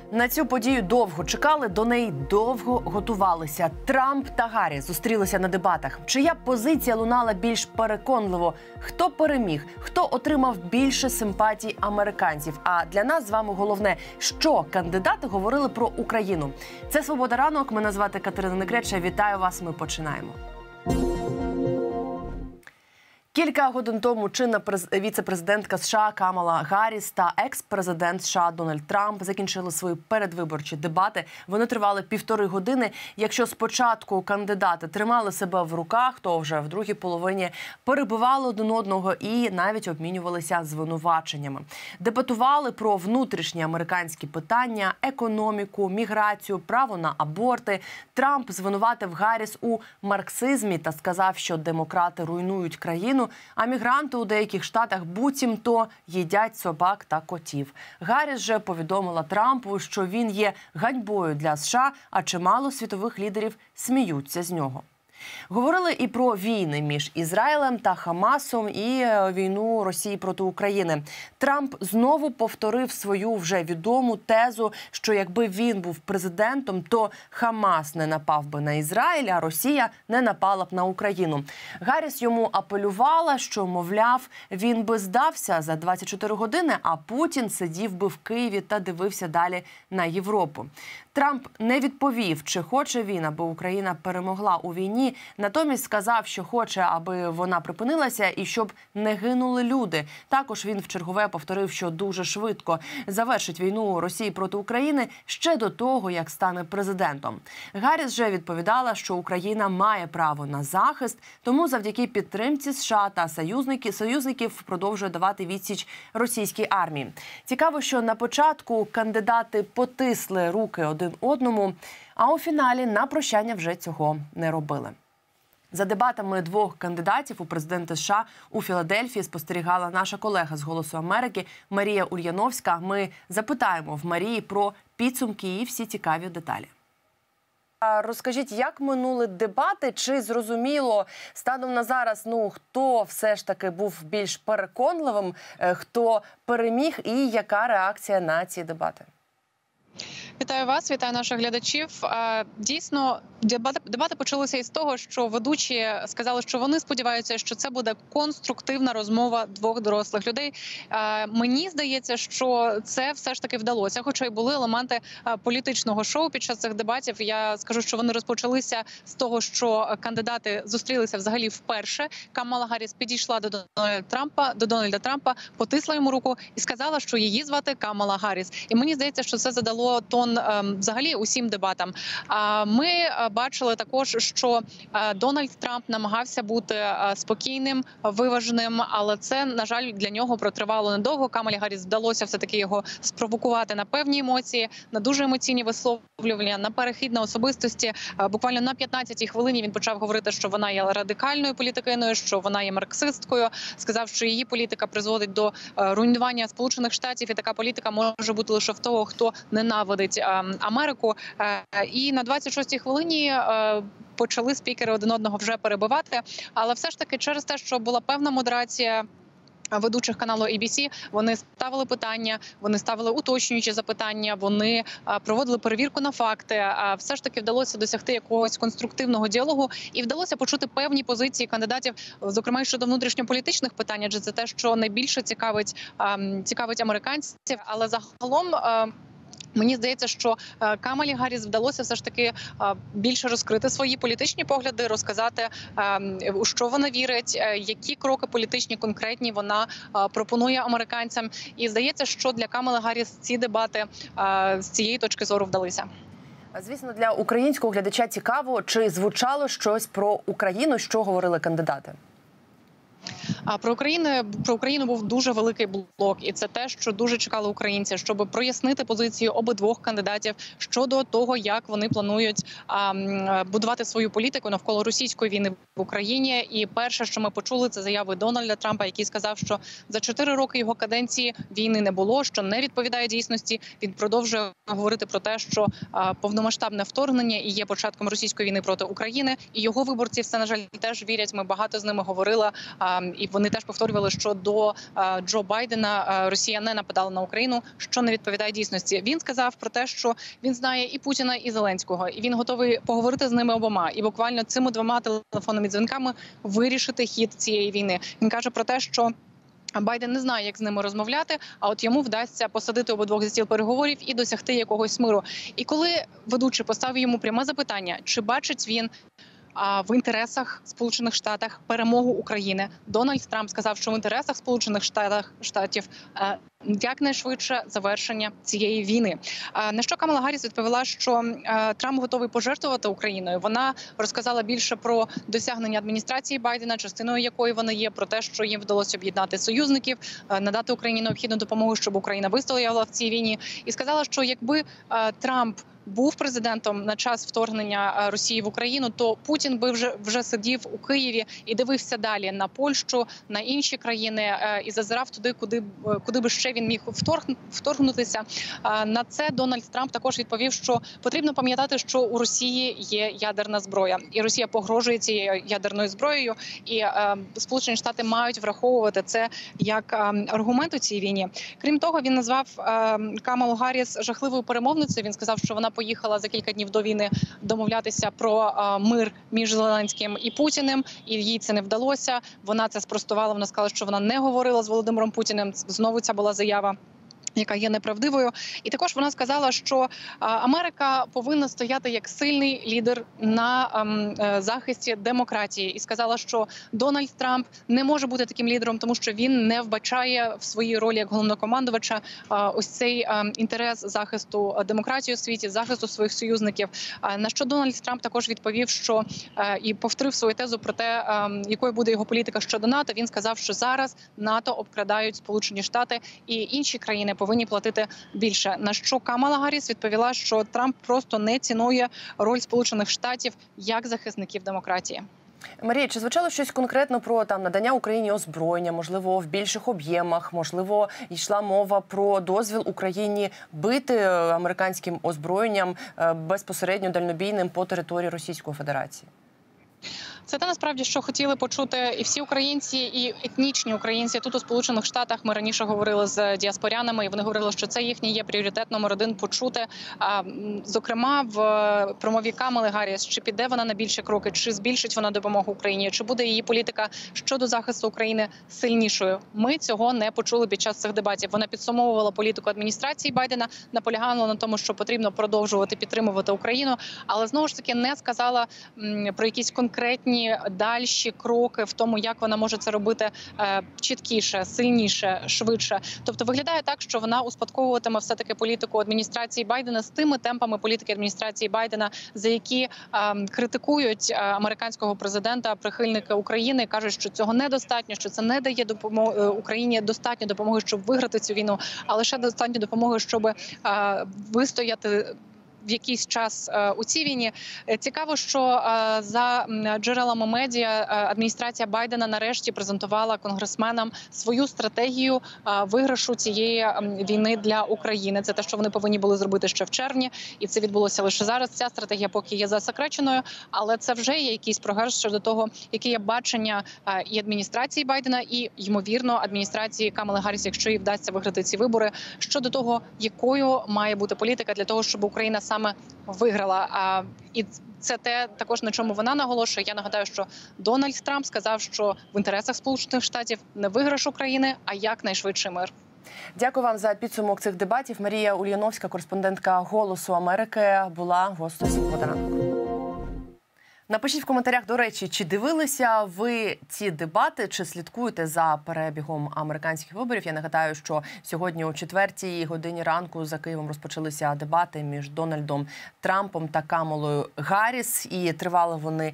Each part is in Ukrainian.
На цю подію довго чекали, до неї довго готувалися. Трамп та Гарріс зустрілися на дебатах. Чия позиція лунала більш переконливо? Хто переміг? Хто отримав більше симпатій американців? А для нас з вами головне, що кандидати говорили про Україну. Це «Свобода ранок», мене звати Катерина Негреча. Вітаю вас, ми починаємо. Кілька годин тому чинна віце-президентка США Камала Гарріс та екс-президент США Дональд Трамп закінчили свої передвиборчі дебати. Вони тривали 1,5 години. Якщо спочатку кандидати тримали себе в руках, то вже в другій половині перебивали один одного і навіть обмінювалися звинуваченнями. Дебатували про внутрішні американські питання, економіку, міграцію, право на аборти. Трамп звинуватив Гарріс у марксизмі та сказав, що демократи руйнують країну, а мігранти у деяких штатах буцімто їдять собак та котів. Гарріс же повідомила Трампу, що він є ганьбою для США, а чимало світових лідерів сміються з нього. Говорили і про війни між Ізраїлем та Хамасом, і війну Росії проти України. Трамп знову повторив свою вже відому тезу, що якби він був президентом, то Хамас не напав би на Ізраїль, а Росія не напала б на Україну. Гарріс йому апелювала, що, мовляв, він би здався за 24 години, а Путін сидів би в Києві та дивився далі на Європу. Трамп не відповів, чи хоче він, аби Україна перемогла у війні. Натомість сказав, що хоче, аби вона припинилася і щоб не гинули люди. Також він вчергове повторив, що дуже швидко завершить війну Росії проти України ще до того, як стане президентом. Гарріс же відповідала, що Україна має право на захист, тому завдяки підтримці США та союзників продовжує давати відсіч російській армії. Цікаво, що на початку кандидати потисли руки один одному, а у фіналі на прощання вже цього не робили. За дебатами двох кандидатів у президенти США у Філадельфії спостерігала наша колега з «Голосу Америки» Марія Ульяновська. Ми запитаємо в Марії про підсумки і всі цікаві деталі. Розкажіть, як минули дебати? Чи зрозуміло станом на зараз, хто все ж таки був більш переконливим, хто переміг і яка реакція на ці дебати? Вітаю вас, вітаю наших глядачів. Дійсно, дебати почалися із того, що ведучі сказали, що вони сподіваються, що це буде конструктивна розмова двох дорослих людей. Мені здається, що це все ж таки вдалося, хоча й були елементи політичного шоу під час цих дебатів. Я скажу, що вони розпочалися з того, що кандидати зустрілися взагалі вперше. Камала Гарріс підійшла до Дональда Трампа, потисла йому руку і сказала, що її звати Камала Гарріс. І мені здається, що це задало тон взагалі усім дебатам. Ми бачили також, що Дональд Трамп намагався бути спокійним, виваженим, але це, на жаль, для нього протривало недовго. Камалі Гарріс вдалося все-таки його спровокувати на певні емоції, на дуже емоційні висловлювання, на перехід на особистості. Буквально на 15-й хвилині він почав говорити, що вона є радикальною політикиною, що вона є марксисткою. Сказав, що її політика призводить до руйнування Сполучених Штатів, і така політика може бути лише в того, хто ненавидить Америку. І на 26-й хвилині почали спікери один одного вже перебивати. Але все ж таки через те, що була певна модерація ведучих каналу ABC, вони ставили питання, вони ставили уточнюючі запитання, вони проводили перевірку на факти. Все ж таки вдалося досягти якогось конструктивного діалогу і вдалося почути певні позиції кандидатів, зокрема і щодо внутрішньополітичних питань, адже це те, що найбільше цікавить американців. Але загалом мені здається, що Камалі Гарріс вдалося все ж таки більше розкрити свої політичні погляди, розказати, у що вона вірить, які кроки політичні конкретні вона пропонує американцям. І здається, що для Камали Гарріс ці дебати з цієї точки зору вдалися. Звісно, для українського глядача цікаво, чи звучало щось про Україну, що говорили кандидати? А про Україну був дуже великий блок, і це те, що дуже чекали українці, щоб прояснити позицію обидвох кандидатів щодо того, як вони планують будувати свою політику навколо російської війни в Україні. І перше, що ми почули, це заяви Дональда Трампа, який сказав, що за 4 роки його каденції війни не було, що не відповідає дійсності. Він продовжує говорити про те, що повномасштабне вторгнення і є початком російської війни проти України. І його виборці все, на жаль, теж вірять. Ми багато з ними говорили, і вони теж повторювали, що до Джо Байдена Росія не нападала на Україну, що не відповідає дійсності. Він сказав про те, що він знає і Путіна, і Зеленського, і він готовий поговорити з ними обома. І буквально цими двома телефонними дзвінками вирішити хід цієї війни. Він каже про те, що Байден не знає, як з ними розмовляти, а от йому вдасться посадити обидвох за стіл переговорів і досягти якогось миру. І коли ведучий поставив йому пряме запитання, чи бачить він в інтересах Сполучених Штатів перемогу України, Дональд Трамп сказав, що в інтересах Сполучених Штатів якнайшвидше завершення цієї війни. На що Камала Гарріс відповіла, що Трамп готовий пожертвувати Україною. Вона розказала більше про досягнення адміністрації Байдена, частиною якої вона є, про те, що їм вдалося об'єднати союзників, надати Україні необхідну допомогу, щоб Україна вистояла в цій війні. І сказала, що якби Трамп був президентом на час вторгнення Росії в Україну, то Путін би вже сидів у Києві і дивився далі на Польщу, на інші країни і зазирав туди, куди би ще він міг вторгнутися. На це Дональд Трамп також відповів, що потрібно пам'ятати, що у Росії є ядерна зброя, і Росія погрожує цією ядерною зброєю, і Сполучені Штати мають враховувати це як аргумент у цій війні. Крім того, він назвав Камалу Гарріс жахливою перемовницею. Він сказав, що вона поїхала за кілька днів до війни домовлятися про мир між Зеленським і Путіним, і їй це не вдалося. Вона це спростувала, вона сказала, що вона не говорила з Володимиром Путіним. Знову ця була заява, яка є неправдивою. І також вона сказала, що Америка повинна стояти як сильний лідер на захисті демократії. І сказала, що Дональд Трамп не може бути таким лідером, тому що він не вбачає в своїй ролі як головнокомандувача ось цей інтерес захисту демократії у світі, захисту своїх союзників. На що Дональд Трамп також відповів, що і повторив свою тезу про те, якою буде його політика щодо НАТО. Він сказав, що зараз НАТО обкрадають Сполучені Штати і інші країни повинні платити більше. На що Камала Гарріс відповіла, що Трамп просто не цінує роль Сполучених Штатів як захисників демократії. Марія, чи звучало щось конкретно про надання Україні озброєння, можливо, в більших об'ємах, можливо, йшла мова про дозвіл Україні бити американським озброєнням безпосередньо дальнобійним по території Російської Федерації? Це те, насправді, що хотіли почути і всі українці, і етнічні українці. Тут у Сполучених Штатах ми раніше говорили з діаспорянами, і вони говорили, що це їхній є пріоритет номер один почути. Зокрема, в промові Камали Гарріс, чи піде вона на більші кроки, чи збільшить вона допомогу Україні, чи буде її політика щодо захисту України сильнішою. Ми цього не почули під час цих дебатів. Вона підсумовувала політику адміністрації Байдена, наполягала на тому, що потрібно продовжувати підтримувати Україну, але знову ж таки не сказала про якісь конкретні дальші кроки в тому, як вона може це робити чіткіше, сильніше, швидше. Тобто виглядає так, що вона успадковуватиме все-таки політику адміністрації Байдена з тими темпами політики адміністрації Байдена, за які критикують американського президента прихильники України, кажуть, що цього недостатньо, що це не дає Україні достатньо допомоги, щоб виграти цю війну, а лише достатньо допомоги, щоб вистояти в якийсь час у цій війні. Цікаво, що за джерелами медіа адміністрація Байдена нарешті презентувала конгресменам свою стратегію виграшу цієї війни для України. Це те, що вони повинні були зробити ще в червні, і це відбулося лише зараз. Ця стратегія поки є засекреченою, але це вже є якийсь прогрес щодо того, яке є бачення і адміністрації Байдена, і, ймовірно, адміністрації Камали Гарріс, якщо їй вдасться виграти ці вибори, щодо того, якою має бути політика для того, щоб Україна саме виграла. І це те також, на чому вона наголошує. Я нагадаю, що Дональд Трамп сказав, що в інтересах Сполучених Штатів не виграш України, а якнайшвидший мир. Дякую вам за підсумок цих дебатів. Марія Ульяновська, кореспондентка «Голосу Америки», була гостею «Свобода ранку». Напишіть в коментарях, до речі, чи дивилися ви ці дебати, чи слідкуєте за перебігом американських виборів. Я нагадаю, що сьогодні о 4-й годині ранку за Києвом розпочалися дебати між Дональдом Трампом та Камалою Гарріс. І тривали вони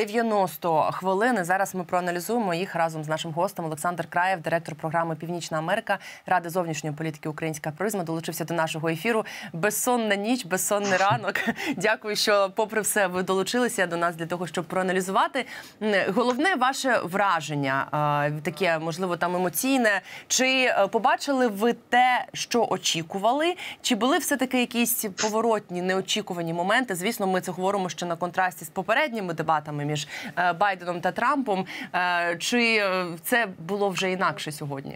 90 хвилин. І зараз ми проаналізуємо їх разом з нашим гостем. Олександр Краєв, директор програми «Північна Америка» Ради зовнішньої політики «Українська призма», долучився до нашого ефіру. Безсонна ніч, безсонний ранок. Дякую, що попри все ви долучилися до нас. для того, щоб проаналізувати. Головне ваше враження, таке, можливо, там емоційне. Чи побачили ви те, що очікували? Чи були все-таки якісь поворотні, неочікувані моменти? Звісно, ми це говоримо ще на контрасті з попередніми дебатами між Байденом та Трампом. Чи це було вже інакше сьогодні?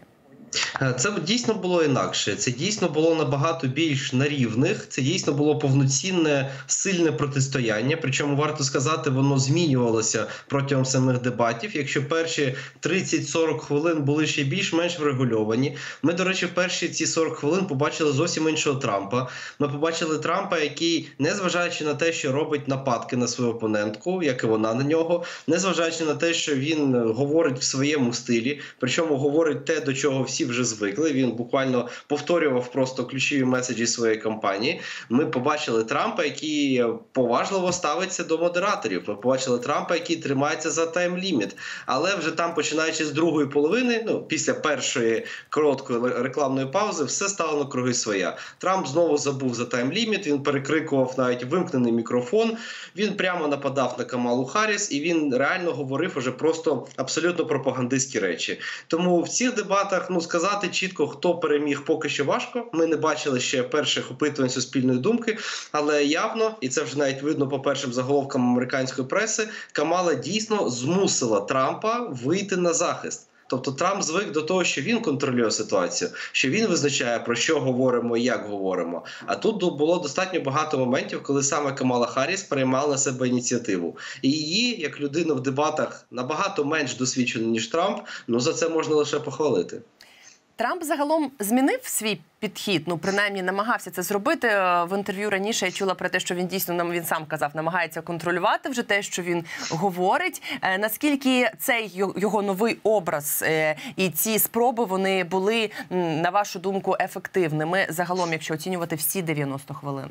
Це дійсно було інакше. Це дійсно було набагато більш на рівних. Це дійсно було повноцінне, сильне протистояння. Причому, варто сказати, воно змінювалося протягом самих дебатів. Якщо перші 30-40 хвилин були ще більш-менш врегульовані. Ми, до речі, в перші ці 40 хвилин побачили зовсім іншого Трампа. Ми побачили Трампа, який, незважаючи на те, що робить нападки на свою опонентку, як і вона на нього, незважаючи на те, що він говорить в своєму стилі, причому говорить те, до чого всі вже звикли. Він буквально повторював просто ключові меседжі своєї кампанії. Ми побачили Трампа, який поважливо ставиться до модераторів. Ми побачили Трампа, який тримається за тайм-ліміт. Але вже там, починаючи з другої половини, після першої короткої рекламної паузи, все стало на круги своя. Трамп знову забув за тайм-ліміт, він перекрикував навіть вимкнений мікрофон, він прямо нападав на Камалу Харріс, і він реально говорив уже просто абсолютно пропагандистські речі. Тому в цих дебатах, сказати чітко, хто переміг, поки що важко. Ми не бачили ще перших опитувань суспільної думки, але явно, і це вже навіть видно по першим заголовкам американської преси, Камала дійсно змусила Трампа вийти на захист. Тобто Трамп звик до того, що він контролює ситуацію, що він визначає, про що говоримо і як говоримо. А тут було достатньо багато моментів, коли саме Камала Харріс приймала на себе ініціативу. І її, як людину в дебатах, набагато менш досвідчену, ніж Трамп, за це можна лише похвалити. Трамп загалом змінив свій підхід, принаймні намагався це зробити. В інтерв'ю раніше я чула про те, що він дійсно, він сам казав, намагається контролювати вже те, що він говорить. Наскільки цей його новий образ і ці спроби, вони були, на вашу думку, ефективними загалом, якщо оцінювати всі 90 хвилин?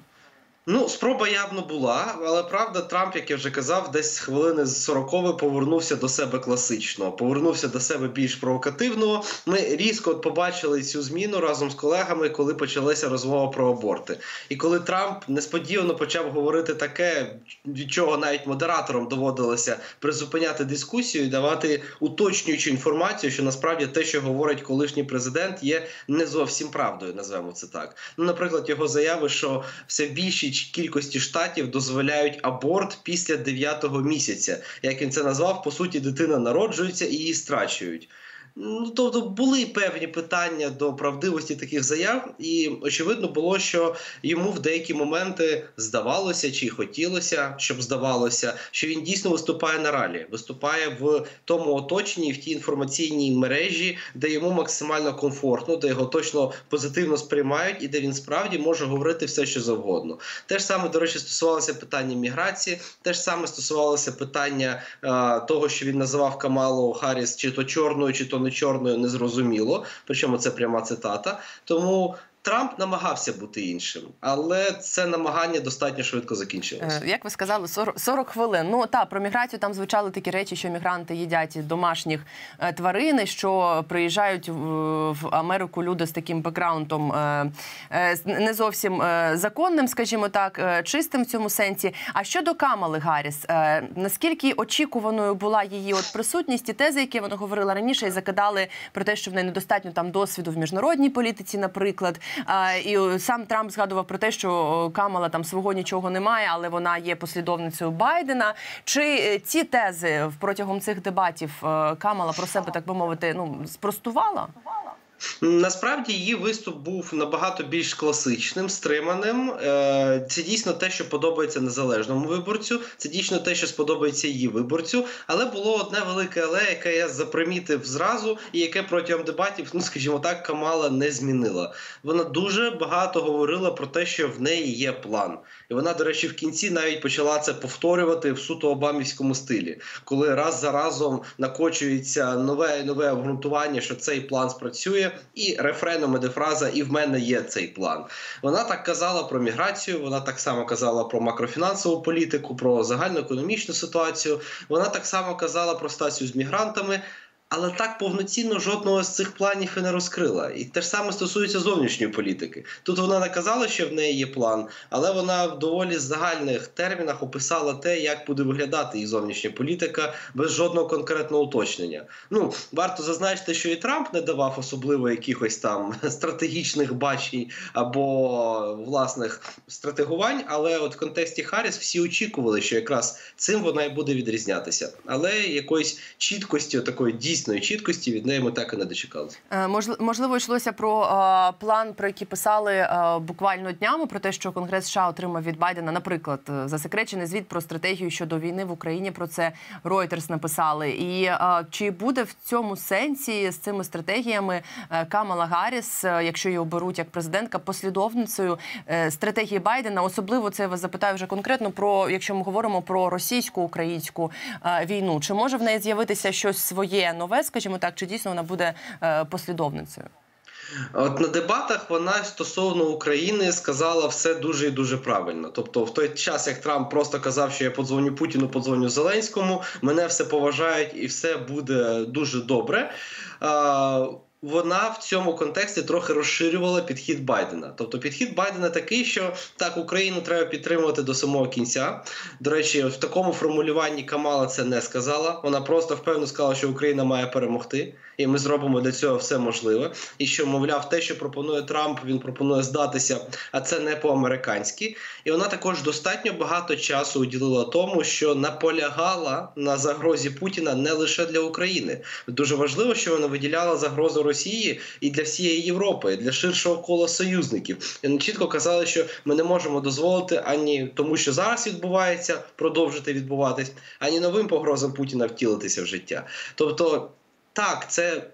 Спроба явно була, але правда, Трамп, як я вже казав, десь хвилини з 40-ї повернувся до себе класичного, повернувся до себе більш провокативного. Ми різко побачили цю зміну разом з колегами, коли почалася розмова про аборти. І коли Трамп несподівано почав говорити таке, від чого навіть модераторам доводилося призупиняти дискусію і давати уточнюючу інформацію, що насправді те, що говорить колишній президент, є не зовсім правдою, назвемо це так. Наприклад, його заяви, що все більші кількості штатів дозволяють аборт після 9-го місяця. Як він це назвав, по суті, дитина народжується і її страчують. Тобто були певні питання до правдивості таких заяв, і очевидно було, що йому в деякі моменти здавалося, чи хотілося, щоб здавалося, що він дійсно виступає на ралі, виступає в тому оточенні, в тій інформаційній мережі, де йому максимально комфортно, де його точно позитивно сприймають і де він справді може говорити все, що завгодно. Те ж саме, до речі, стосувалося питання міграції, те ж саме стосувалося питання того, що він називав Камалу Харріс чи то чорною, чи то не чорною, незрозуміло, причому це пряма цитата. Тому Трамп намагався бути іншим, але це намагання достатньо швидко закінчилося. Як ви сказали, 40 хвилин. Про міграцію там звучали такі речі, що мігранти їдять домашніх тварин, що приїжджають в Америку люди з таким бекграундом не зовсім законним, скажімо так, чистим в цьому сенсі. А щодо Камали Гарріс, наскільки очікуваною була її присутність і тези, які вона говорила раніше, і закидали про те, що в неї недостатньо там досвіду в міжнародній політиці, наприклад. І сам Трамп згадував про те, що Камала там свого нічого немає, але вона є послідовницею Байдена. Чи ці тези протягом цих дебатів Камала про себе, так би мовити, спростувала? Насправді її виступ був набагато більш класичним, стриманим. Це дійсно те, що подобається незалежному виборцю, це дійсно те, що сподобається її виборцю, але було одне велике але, яке я запримітив зразу і яке протягом дебатів, скажімо так, Камала не змінила. Вона дуже багато говорила про те, що в неї є план. І вона, до речі, в кінці навіть почала це повторювати в суто обамівському стилі, коли раз за разом накочується нове обґрунтування, що цей план спрацює, і рефреном іде фраза «і в мене є цей план». Вона так казала про міграцію, вона так само казала про макрофінансову політику, про загальноекономічну ситуацію, вона так само казала про ситуацію з мігрантами, але так повноцінно жодного з цих планів і не розкрила. І те ж саме стосується зовнішньої політики. Тут вона не казала, що в неї є план, але вона в доволі загальних термінах описала те, як буде виглядати її зовнішня політика, без жодного конкретного уточнення. Ну, варто зазначити, що і Трамп не давав особливо якихось там стратегічних бачень або власних стратегувань, але от в контексті Харріс всі очікували, що якраз цим вона і буде відрізнятися. Але якоїсь чіткості, такої дійсної чіткості від неї ми так і не дочекалися. Можливо, йшлося про план, про який писали буквально днями, про те, що Конгрес США отримав від Байдена, наприклад, засекречений звіт про стратегію щодо війни в Україні, про це Reuters написали. І чи буде в цьому сенсі з цими стратегіями Камала Гарріс, якщо її оберуть як президентка, послідовницею стратегії Байдена? Особливо це я вас запитаю вже конкретно про, якщо ми говоримо про російсько-українську війну. Чи може в неї з'явитися щось своє нове, скажімо так, чи дійсно вона буде послідовницею? От на дебатах вона стосовно України сказала все дуже і дуже правильно. Тобто в той час, як Трамп просто казав, що я подзвоню Путіну, подзвоню Зеленському, мене все поважають і все буде дуже добре, вона в цьому контексті трохи розширювала підхід Байдена. Тобто підхід Байдена такий, що так, Україну треба підтримувати до самого кінця. До речі, в такому формулюванні Камала це не сказала. Вона просто впевнено сказала, що Україна має перемогти. І ми зробимо для цього все можливе. І що, мовляв, те, що пропонує Трамп, він пропонує здатися, а це не по-американськи. І вона також достатньо багато часу уділила тому, що наполягала на загрозі Путіна не лише для України. Дуже важливо, що вона виділяла загрозу Росії і для всієї Європи, і для ширшого кола союзників. І чітко казали, що ми не можемо дозволити ані тому, що зараз відбувається, продовжити відбуватись, ані новим погрозам Путіна втілитися в життя. Тобто, так, це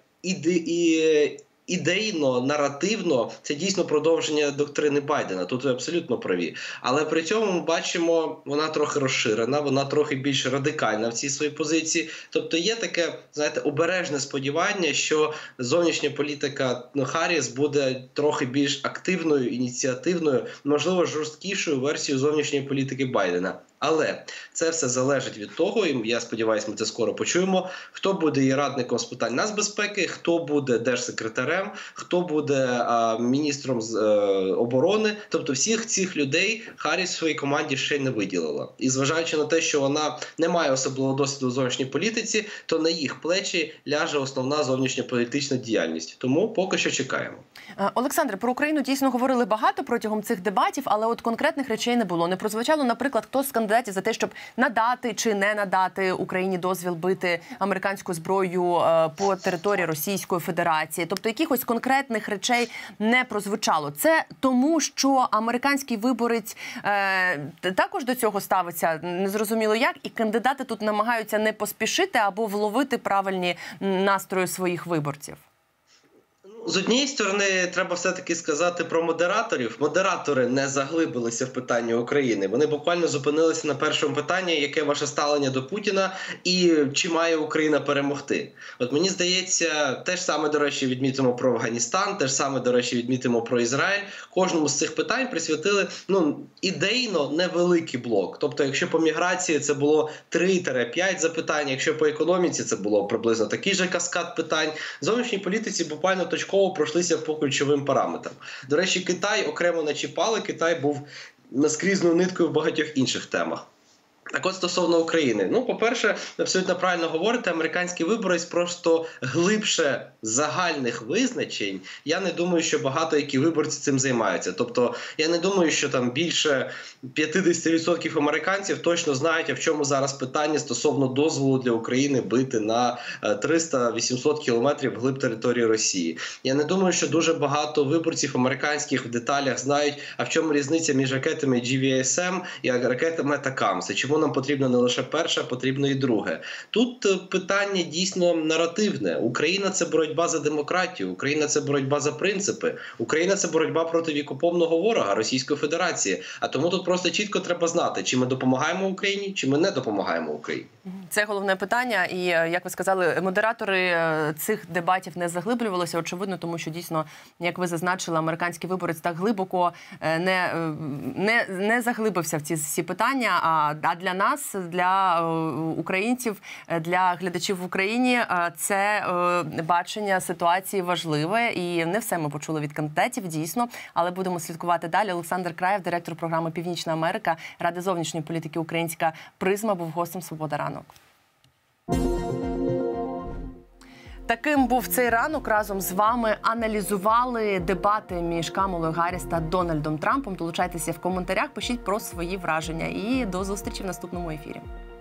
ідейно, наративно, це дійсно продовження доктрини Байдена. Тут ви абсолютно праві. Але при цьому ми бачимо, вона трохи розширена, вона трохи більш радикальна в цій своїй позиції. Тобто є таке, знаєте, обережне сподівання, що зовнішня політика Харріс буде трохи більш активною, ініціативною, можливо, жорсткішою версією зовнішньої політики Байдена. Але це все залежить від того, і я сподіваюся, ми це скоро почуємо, хто буде її радником з питань нацбезпеки, хто буде держсекретарем, хто буде міністром оборони. Тобто всіх цих людей Харріс в своїй команді ще не виділила. І зважаючи на те, що вона не має особливого досвіду в зовнішній політиці, то на їх плечі ляже основна зовнішньополітична діяльність. Тому поки що чекаємо. Олександре, про Україну дійсно говорили багато протягом цих дебатів, але от конкретних речей не було. Не прозвучало, наприклад, хто з кандидатів за те, щоб надати чи не надати Україні дозвіл бити американську зброю по території Російської Федерації. Тобто якихось конкретних речей не прозвучало. Це тому, що американський виборець також до цього ставиться незрозуміло як, і кандидати тут намагаються не поспішити або вловити правильні настрої своїх виборців. З однієї сторони, треба все-таки сказати про модераторів. Модератори не заглибилися в питання України. Вони буквально зупинилися на першому питанні, яке ваше ставлення до Путіна і чи має Україна перемогти. От мені здається, те ж саме, до речі, відмітимо про Афганістан, те ж саме, до речі, відмітимо про Ізраїль. Кожному з цих питань присвятили, ідейно невеликий блок. Тобто, якщо по міграції це було 3-5 запитань, якщо по економіці це було приблизно такий же каскад питань, в зовнішній політиці буквально точково пройшлися по ключовим параметрам. До речі, Китай окремо не чіпали, Китай був наскрізною ниткою в багатьох інших темах. Так от стосовно України. По-перше, абсолютно правильно говорите, американський виборець просто глибше загальних визначень. Я не думаю, що багато які виборці цим займаються. Тобто, я не думаю, що там більше 50% американців точно знають, а в чому зараз питання стосовно дозволу для України бити на 300-800 кілометрів вглиб території Росії. Я не думаю, що дуже багато виборців американських в деталях знають, а в чому різниця між ракетами GVSM і ракетами ATACMS. Чому нам потрібно не лише перше, а потрібно і друге. Тут питання дійсно наративне. Україна – це боротьба за демократію, Україна – це боротьба за принципи, Україна – це боротьба проти вікопомного ворога Російської Федерації. А тому тут просто чітко треба знати, чи ми допомагаємо Україні, чи ми не допомагаємо Україні. Це головне питання. І, як ви сказали, модератори цих дебатів не заглиблювалися, очевидно, тому що дійсно, як ви зазначили, американський виборець так глибоко не заглибився в ці всі питання, а для для нас, для українців, для глядачів в Україні це бачення ситуації важливе. І не все ми почули від кандидатів, дійсно, але будемо слідкувати далі. Олександр Краєв, директор програми «Північна Америка» Ради зовнішньої політики «Українська призма», був гостем «Свобода ранок». Таким був цей ранок. Разом з вами аналізували дебати між Камалою Гарріс та Дональдом Трампом. Долучайтеся в коментарях, пишіть про свої враження. І до зустрічі в наступному ефірі.